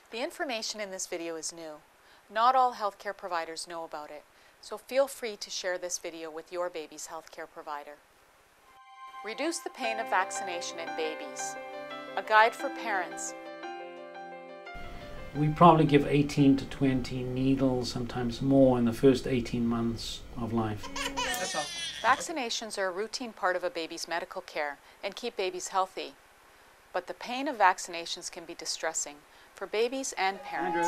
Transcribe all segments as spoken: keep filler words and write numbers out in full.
The information in this video is new. Not all healthcare providers know about it, so feel free to share this video with your baby's healthcare provider. Reduce the pain of vaccination in babies. A guide for parents. We probably give eighteen to twenty needles, sometimes more, in the first eighteen months of life. That's all. Vaccinations are a routine part of a baby's medical care and keep babies healthy. But the pain of vaccinations can be distressing for babies and parents.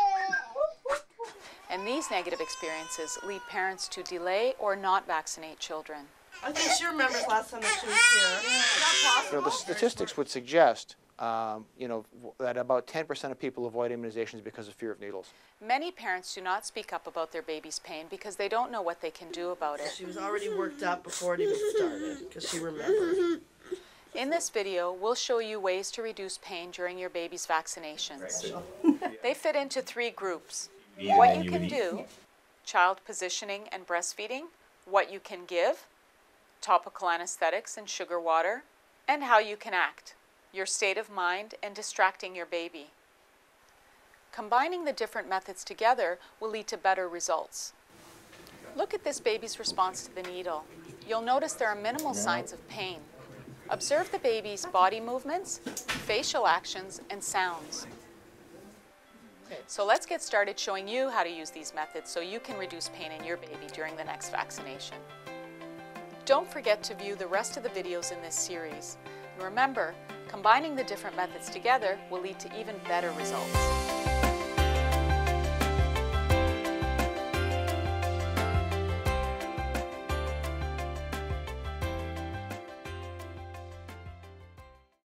And these negative experiences lead parents to delay or not vaccinate children. I think she remembers last time that she was here. Is that possible? You know, the statistics would suggest um, you know, that about ten percent of people avoid immunizations because of fear of needles. Many parents do not speak up about their baby's pain because they don't know what they can do about it. She was already worked up before it even started because she remembered. In this video, we'll show you ways to reduce pain during your baby's vaccinations. They fit into three groups. What you can do, child positioning and breastfeeding, what you can give, topical anesthetics and sugar water, and how you can act, your state of mind and distracting your baby. Combining the different methods together will lead to better results. Look at this baby's response to the needle. You'll notice there are minimal signs of pain. Observe the baby's body movements, facial actions, and sounds. So let's get started showing you how to use these methods so you can reduce pain in your baby during the next vaccination. Don't forget to view the rest of the videos in this series. And remember, combining the different methods together will lead to even better results.